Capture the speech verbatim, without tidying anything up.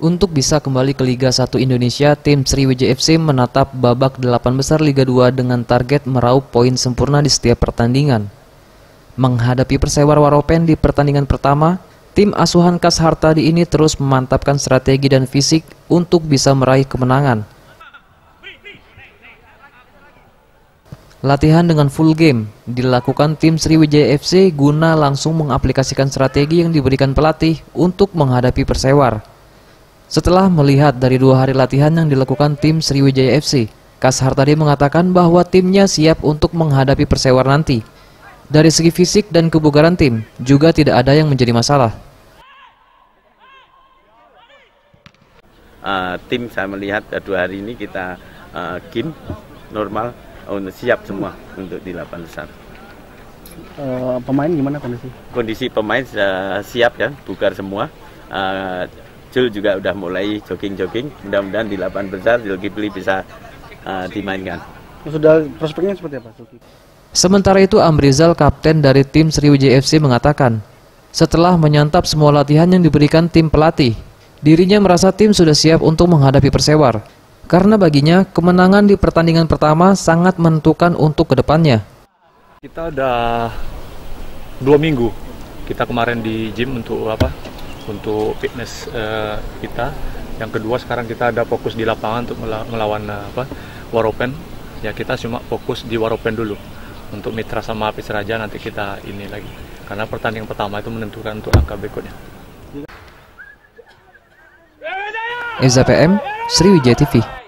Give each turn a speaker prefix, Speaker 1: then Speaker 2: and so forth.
Speaker 1: Untuk bisa kembali ke Liga satu Indonesia, tim Sriwijaya F C menatap babak delapan besar Liga dua dengan target meraup poin sempurna di setiap pertandingan. Menghadapi Persewar Waropen di pertandingan pertama, tim asuhan Kas Hartadi ini terus memantapkan strategi dan fisik untuk bisa meraih kemenangan. Latihan dengan full game dilakukan tim Sriwijaya F C guna langsung mengaplikasikan strategi yang diberikan pelatih untuk menghadapi Persewar. Setelah melihat dari dua hari latihan yang dilakukan tim Sriwijaya F C, Kas Hartadi mengatakan bahwa timnya siap untuk menghadapi Persewar nanti. Dari segi fisik dan kebugaran tim, juga tidak ada yang menjadi masalah.
Speaker 2: Uh, tim saya melihat uh, dua hari ini kita uh, game normal, untuk siap semua untuk di delapan besar.
Speaker 3: Uh, pemain gimana kondisi?
Speaker 2: Kondisi pemain uh, siap ya, bugar semua. Uh, Jul juga udah mulai jogging-jogging. Mudah-mudahan di delapan besar Zulkifli bisa uh, dimainkan.
Speaker 3: Sudah prospeknya seperti apa?
Speaker 1: Sementara itu Amrizal, kapten dari tim Sriwijaya F C mengatakan, setelah menyantap semua latihan yang diberikan tim pelatih, dirinya merasa tim sudah siap untuk menghadapi Persewar. Karena baginya, kemenangan di pertandingan pertama sangat menentukan untuk kedepannya.
Speaker 4: Kita udah dua minggu, kita kemarin di gym untuk apa? Untuk fitness uh, kita. Yang kedua sekarang kita ada fokus di lapangan untuk melawan uh, apa? Waropen. Ya kita cuma fokus di Waropen dulu. Untuk mitra sama Apis Raja nanti kita ini lagi. Karena pertandingan pertama itu menentukan untuk langkah berikutnya.
Speaker 1: Eza P M, Sriwijaya T V.